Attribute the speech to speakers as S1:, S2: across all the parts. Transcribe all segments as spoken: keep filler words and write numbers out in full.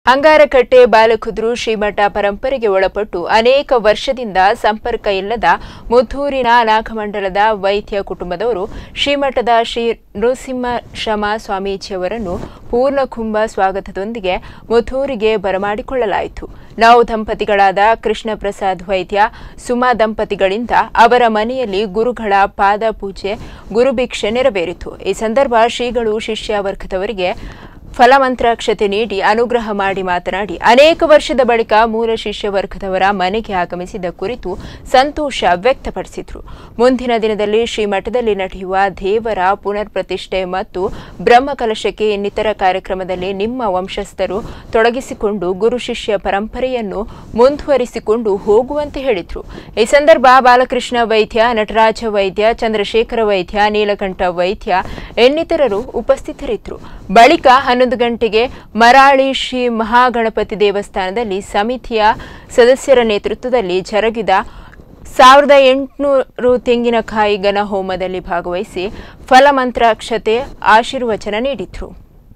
S1: ಅಂಗಾರಕಟ್ಟೆ ಬಾಲಕುದ್ರು ಶ್ರೀಮಠ ಪರಂಪರೆಗೆ ಒಳಪಟ್ಟು ಅನೇಕ ವರ್ಷದಿಂದ ಸಂಪರ್ಕ ಇಲ್ಲದ ಮುತ್ತೂರಿನ ನಾಗಮಂಡಲದ ವೈದ್ಯ ಕುಟುಂಬದವರು ಶ್ರೀಮಠದ ಶ್ರೀ ನೃಸಿಂಹಶ್ರಮ ಸ್ವಾಮೀಜಿಯವರನ್ನು ಪೂರ್ಣಕುಂಭ ಸ್ವಾಗತದೊಂದಿಗೆ ಮುತ್ತೂರಿಗೆ ಬರಮಾಡಿಕೊಳ್ಳಲಾಯಿತು. ನಾವು ದಂಪತಿಗಳಾದ ಕೃಷ್ಣ ಪ್ರಸಾದ್ ವೈದ್ಯ ಸುಮಾ ದಂಪತಿಗಳಿಂದ ಅವರ ಮನೆಯಲ್ಲಿ ಗುರುಗಳ ಪಾದ ಪೂಜೆ ಗುರುಭಿಕ್ಷೆ ನೆರವೇರಿತು. ಈ ಸಂದರ್ಭ ಶ್ರೀಗಳು ಶಿಷ್ಯ ವರ್ಗದವರಿಗೆ ಫಲಮಂತ್ರಾಕ್ಷತೆ ನೀಡಿ ಅನುಗ್ರಹ ಮಾಡಿ ಮಾತನಾಡಿ ಅನೇಕ ವರ್ಷದ ಬಳಿಕ ಮೂಲ ಶಿಷ್ಯ ವರ್ಗದವರ ಮನೆಗೆ ಆಗಮಿಸಿದ ಕುರಿತು ಸಂತೋಷ ವ್ಯಕ್ತಪಡಿಸಿದರು. ಮುಂದಿನ ದಿನದಲ್ಲಿ ಶ್ರೀಮಠದಲ್ಲಿ ನಡೆಯುವ ದೇವರ ಪುನರ್ ಪ್ರತಿಷ್ಠೆ ಮತ್ತು ಬ್ರಹ್ಮಕಲಶಕ್ಕೆ ಇನ್ನಿತರ ಕಾರ್ಯಕ್ರಮದಲ್ಲಿ ನಿಮ್ಮ ವಂಶಸ್ಥರು ತೊಡಗಿಸಿಕೊಂಡು ಗುರು ಶಿಷ್ಯ ಪರಂಪರೆಯನ್ನು ಮುಂದುವರಿಸಿಕೊಂಡು ಹೋಗುವಂತೆ ಹೇಳಿದರು. ಈ ಸಂದರ್ಭ ಬಾಲಕೃಷ್ಣ ವೈದ್ಯ, ನಟರಾಜ ವೈದ್ಯ, ಚಂದ್ರಶೇಖರ ವೈದ್ಯ, ನೀಲಕಂಠ ವೈದ್ಯ ಇನ್ನಿತರರು ಉಪಸ್ಥಿತರಿದ್ದರು. ಬಳಿಕ ಹನ್ನೊಂದು ಗಂಟೆಗೆ ಮರಾಳಿ ಶ್ರೀ ಮಹಾಗಣಪತಿ ದೇವಸ್ಥಾನದಲ್ಲಿ ಸಮಿತಿಯ ಸದಸ್ಯರ ನೇತೃತ್ವದಲ್ಲಿ ಜರುಗಿದ ಸಾವಿರದ ಎಂಟುನೂರು ತೆಂಗಿನಕಾಯಿ ಘನ ಹೋಮದಲ್ಲಿ ಭಾಗವಹಿಸಿ ಫಲಮಂತ್ರಾಕ್ಷತೆ ಆಶೀರ್ವಚನ ನೀಡಿದರು.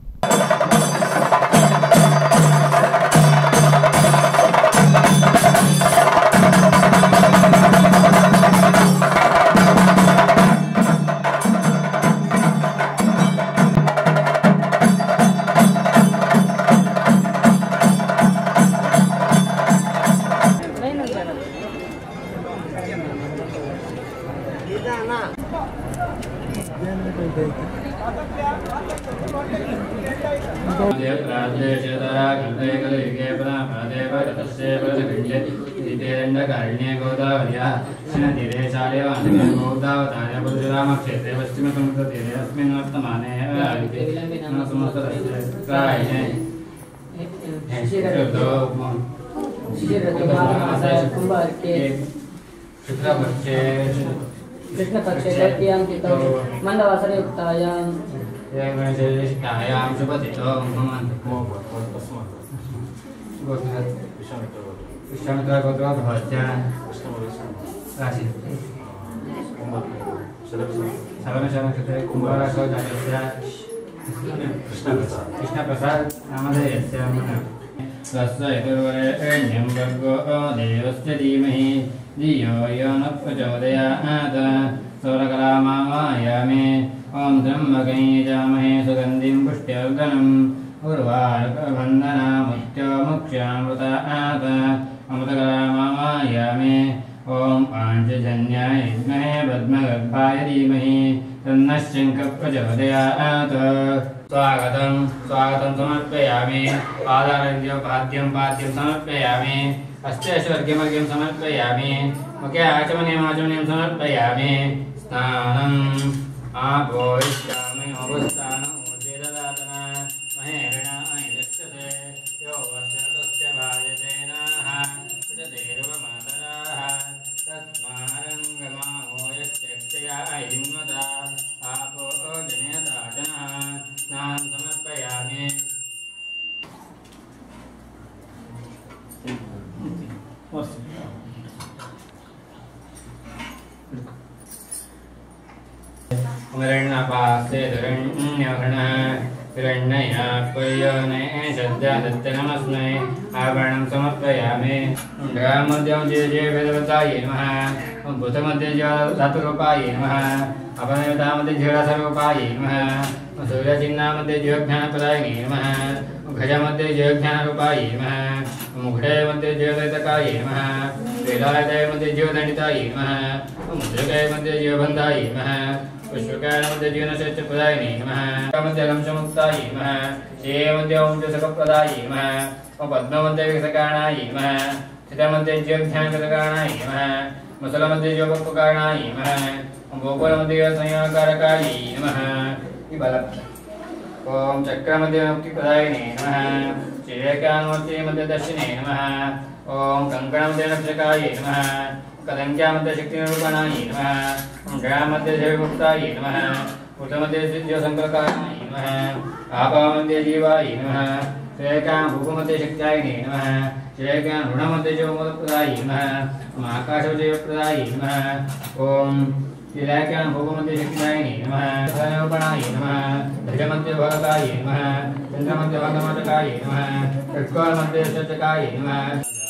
S2: क्षेत्रे पश्चिम समुद्रतीरे अस्मिन् वर्तमाने
S3: कृष्णपक्षे तृतीयान्तितो मन्दवासरयुक्तायां
S2: यां शुभतिथौ विश्वामित्रगोत्रो भवत्या राशि सर्वशरणक्षेत्रे कुम्भराशौ जातस्य कृष्णप्रसाद नामधेयस्य स्वस्य यतुर्वरेण्यं भर्गो देवस्य धीमहि धियो यो न प्रचोदयात् सौरकलामावायामे ॐ त्र्यम्बकं यजामहे सुगन्धिं पुष्ट्यर्धनम् उर्वारुकबन्धनामुत्यो मुक्ष्यामृतात् अमृतकलामावायामे ॐ पाञ्चजन्याय विद्महे पद्मगर्भाय धीमहि तन्नः शङ्खः प्रचोदयात्। स्वागतं स्वागतं समर्पयामि। पादारविन्द्यो पाद्यं पाद्यं समर्पयामि। हस्तेष्वर्घ्यमर्घ्यं समर्पयामि। मुखे आचमनीयम् आचमनीयं समर्पयामि। स्नानम् आपोष्यामि उपस्थानम् ऊर्जिददातना महेरणाय दक्षते यो वर्षतस्य भाजते नाः कुटतेर्वमातराः तस्मारङ्गमाहो यश्चक्षयाय हिन्वता आपो जनयताचनः स्नानं समर्पयामि। हिरण्यपासे हिरण्यवर्णः हिरण्यया पुर्योने श्रद्धा दत्तनमस्मै आवरणं समर्पयामि। ग्रहमध्यं जय जय वेदवतायै नमः। भूतमध्ये जय धातुरूपायै नमः। अपदेवतामध्ये जयरसरूपायै नमः। सूर्यचिह्नामध्ये जयोज्ञानप्रदायिने नमः। गजमध्ये जयोज्ञानरूपायै नमः। मुकुटमध्ये जयोदैतकायै नमः। वेदायतमध्ये जयोदण्डितायै नमः। मुद्रिकायमध्ये जयोबन्धायै नमः। पुष्पकायमध्ये जीवनशैत्यप्रदायिने नमः। मध्ये लंशमुक्तायै नमः। श्रेयमध्ये ॐ जसकप्रदायिने नमः। पद्ममध्ये विकसकारणायै नमः। चितमध्ये जयोज्ञानकरकारणायै नमः। मुसलमध्ये जयोपकारणायै नमः। गोकुलमध्ये संयोगकारकायै नमः। ॐ चक्रमध्ये मुक्तिप्रदायिने नमः। श्रीरेखान्मूर्तिमध्ये दर्शिने नमः। ॐ कङ्कणमध्ये रक्षकायै नमः। कदङ्क्यामध्ये शक्तिनिरूपणायै नमः। गणामध्ये जयमुक्तायै नमः। पुटमध्ये सिद्ध्यसङ्कल्पकाय नमः। आपामध्ये जीवायै नमः। श्रेयकां भूपमध्ये शक्त्यायिने नमः। श्रेयकां ऋणमध्ये जीवप्रदायै नमः। आकाशो जयप्रदायै नमः। ॐ लीलाख्यां भोगमध्य शक्तिदायिनी नमः सनोपणाय नमः भजमध्य भगताय नमः चन्द्रमध्य भगमतकाय नमः षट्कोणमध्य शतकाय नमः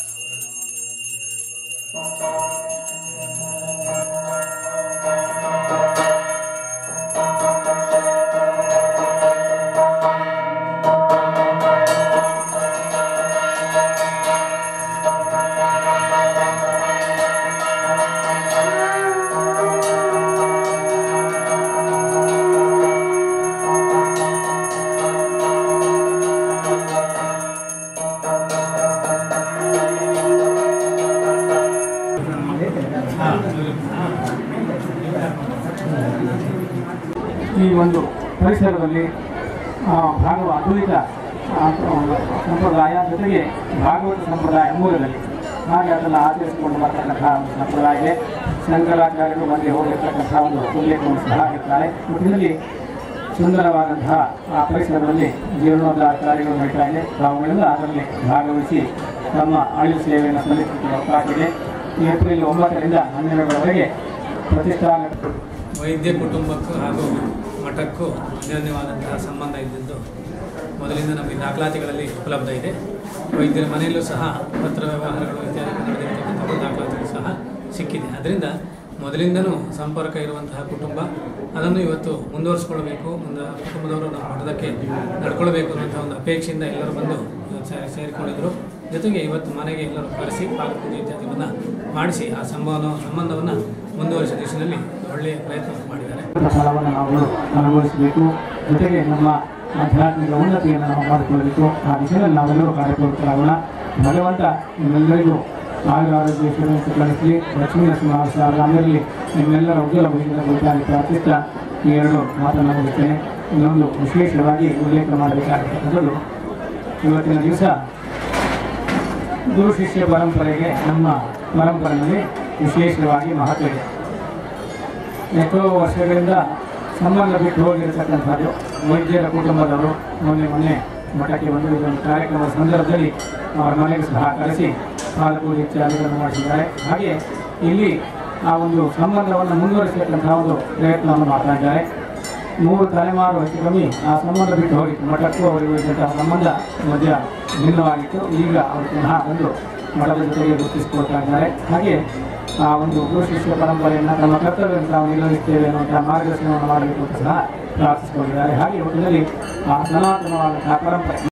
S4: ಈ ಒಂದು ಪರಿಸರದಲ್ಲಿ ಭಾಗವ ಅದ್ವೈತ ಸಂಪ್ರದಾಯ ಜೊತೆಗೆ ಭಾಗವತ ಸಂಪ್ರದಾಯ ಮೂಲದಲ್ಲಿ ಹಾಗೆ ಅದನ್ನು ಆಚರಿಸಿಕೊಂಡು ಬರ್ತಕ್ಕಂಥ ಒಂದು ಸಂಪ್ರದಾಯ ಇದೆ. ಶಂಕರಾಚಾರ್ಯರು ಬಂದು ಹೋಗಿರ್ತಕ್ಕಂಥ ಒಂದು ಉಲ್ಲೇಖವನ್ನು ಸಹ ಇರ್ತಾರೆ. ಒಟ್ಟಿನಲ್ಲಿ ಸುಂದರವಾದಂತಹ ಆ ಪರಿಸರದಲ್ಲಿ ಜೀರ್ಣೋದ್ಧಾರ ಕಾರ್ಯಗಳು ನಡೀತಾ ಇದೆ. ತಾವುಗಳೆಲ್ಲ ಅದರಲ್ಲಿ ಭಾಗವಹಿಸಿ ತಮ್ಮ ಆಯುಷ್ ಸೇವೆಯನ್ನು ಸಲ್ಲಿಸುವ ಅವಕಾಶ ಇದೆ. ಏಪ್ರಿಲ್ ಒಂಬತ್ತರಿಂದ ಹನ್ನೆರಡರವರೆಗೆ ಪ್ರತಿಷ್ಠಾನ
S5: ವೈದ್ಯ ಕುಟುಂಬಕ್ಕೂ ಹಾಗೂ ಮಠಕ್ಕೂ ಅನ್ಯೋನ್ಯವಾದಂತಹ ಸಂಬಂಧ ಇದ್ದಿದ್ದು ಮೊದಲಿಂದ ನಮಗೆ ದಾಖಲಾತಿಗಳಲ್ಲಿ ಉಪಲಬ್ಧ ಇದೆ. ವೈದ್ಯರ ಮನೆಯಲ್ಲೂ ಸಹ ಪತ್ರ ವ್ಯವಹಾರಗಳು ಇತ್ಯಾದಿ ನಡೆದಿರ್ತಕ್ಕಂಥ ದಾಖಲಾತಿಗಳು ಸಹ ಸಿಕ್ಕಿದೆ. ಅದರಿಂದ ಮೊದಲಿಂದನೂ ಸಂಪರ್ಕ ಇರುವಂತಹ ಕುಟುಂಬ, ಅದನ್ನು ಇವತ್ತು ಮುಂದುವರಿಸ್ಕೊಳ್ಬೇಕು, ಒಂದು ಕುಟುಂಬದವರು ನಮ್ಮ ಮಠದಕ್ಕೆ ನಡ್ಕೊಳ್ಬೇಕು ಅನ್ನೋಂಥ ಒಂದು ಅಪೇಕ್ಷೆಯಿಂದ ಎಲ್ಲರೂ ಬಂದು ಸೇರಿಕೊಂಡಿದ್ದರು. ಜೊತೆಗೆ ಇವತ್ತು ಮನೆಗೆ ಎಲ್ಲರೂ ಕರೆಸಿ ಪಾಲಕಪೂಜೆ ಇತ್ಯಾದಿಗಳನ್ನು ಮಾಡಿಸಿ ಆ ಸಂಭಾವನ ಸಂಬಂಧವನ್ನು ಮುಂದುವರಿಸುವ ದಿಶೆಯಲ್ಲಿ ಒಳ್ಳೆಯ ಪ್ರಯತ್ನ ಮಾಡಿದ್ದಾರೆ.
S4: ಫಲವನ್ನು ನಾವು ಅನುಭವಿಸಬೇಕು, ಜೊತೆಗೆ ನಮ್ಮ ಆಧ್ಯಾತ್ಮಿಕ ಉನ್ನತಿಯನ್ನು ನಾವು ಮಾಡಿಕೊಳ್ಳಬೇಕು. ಆ ದಿಶೆಯಲ್ಲಿ ನಾವೆಲ್ಲರೂ ಕಾರ್ಯಪ್ರವೃತ್ತರಾಗೋಣ. ಭಗವಂತ ನಿಮ್ಮೆಲ್ಲರಿಗೂ ಆಯುರ ಆರೋಗ್ಯ ಶ್ರೀಮಂತ ಕಳಿಸಲಿ. ಲಕ್ಷ್ಮೀ ನರಸಿಂಹ ರಾಮರಲ್ಲಿ ನಿಮ್ಮೆಲ್ಲರ ಉಜ್ವಲ ಭವಿಷ್ಯದ ಕುರಿತಾಗಿ ಪ್ರಾರ್ಥಿಸ್ತಾ ಈ ಎರಡು ಮಾತನ್ನು ಮುಗಿಸ್ತೇನೆ. ಇನ್ನೊಂದು ವಿಶೇಷವಾಗಿ ಉಲ್ಲೇಖ ಮಾಡಬೇಕಾಗಿರ್ತಕ್ಕಂಥದ್ದು, ಇವತ್ತಿನ ದಿವಸ ಗುರು ಶಿಷ್ಯ ಪರಂಪರೆಗೆ ನಮ್ಮ ಪರಂಪರೆಯಲ್ಲಿ ವಿಶೇಷವಾಗಿ ಮಹತ್ವ ಇದೆ. ಎಷ್ಟೋ ವರ್ಷಗಳಿಂದ ಸಂಬಂಧ ಬಿಟ್ಟು ಹೋಗಿರತಕ್ಕಂಥದ್ದು ವೈದ್ಯರ ಕುಟುಂಬದವರು ಮೊನ್ನೆ ಮೊನ್ನೆ ಮಠಕ್ಕೆ ಬಂದು ಇದೊಂದು ಕಾರ್ಯಕ್ರಮದ ಸಂದರ್ಭದಲ್ಲಿ ಅವರ ಮನೆಗೆ ಸಹ ಕರೆಸಿ ಪಾಲಕೂಜೆ ಇತ್ಯಾದಿಗಳನ್ನು ಮಾಡಿಸಿದ್ದಾರೆ. ಹಾಗೆ ಇಲ್ಲಿ ಆ ಒಂದು ಸಂಬಂಧವನ್ನು ಮುಂದುವರಿಸತಕ್ಕಂಥ ಒಂದು ಪ್ರಯತ್ನವನ್ನು ಮಾಡ್ತಾ ಇದ್ದಾರೆ. ಮೂರು ತಲೆಮಾರು ಹೆಚ್ಚು ಕಮ್ಮಿ ಆ ಸಂಬಂಧ ಬಿಟ್ಟು ಹೋಗಿತ್ತು. ಮಠಕ್ಕೂ ಅವರಿಗೂ ಇದ್ದಂತಹ ಸಂಬಂಧ ಮಧ್ಯ ಭಿನ್ನವಾಗಿತ್ತು. ಈಗ ಅವರು ಪುನಃ ಬಂದು ಮಠದ ಜೊತೆಗೆ ಗುರುತಿಸಿಕೊಳ್ತಾ ಇದ್ದಾರೆ. ಹಾಗೆ ಆ ಒಂದು ಗುರು ಶಿಷ್ಯ ಪರಂಪರೆಯನ್ನು ತಮ್ಮ ಕರ್ತವ್ಯವನ್ನು ನಾವು ನಿರ್ವಹಿಸ್ತೇವೆ ಅನ್ನುವಂತಹ ಮಾರ್ಗದರ್ಶನವನ್ನು ಮಾಡಬೇಕು ಅಂತ ಸಹ ಪ್ರಾರ್ಥಿಸಿಕೊಂಡಿದ್ದಾರೆ. ಹಾಗೆ ಒಟ್ಟಿನಲ್ಲಿ ಆ ಸನಾತನವಾದಂತಹ ಪರಂಪರೆ